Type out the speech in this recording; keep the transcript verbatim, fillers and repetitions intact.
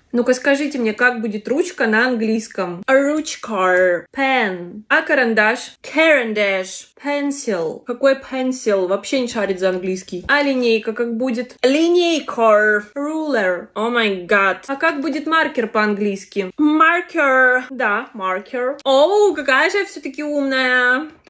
Ну-ка скажите мне, как будет ручка на английском? Ручка. Pen. А карандаш? Carandash. Pencil. Какой pencil? Вообще не шарит за английский. А линейка как будет? Линейка. Ruler. О май гад. А как будет маркер по-английски? Marker. Да, marker. Оу, какая же я все-таки умная.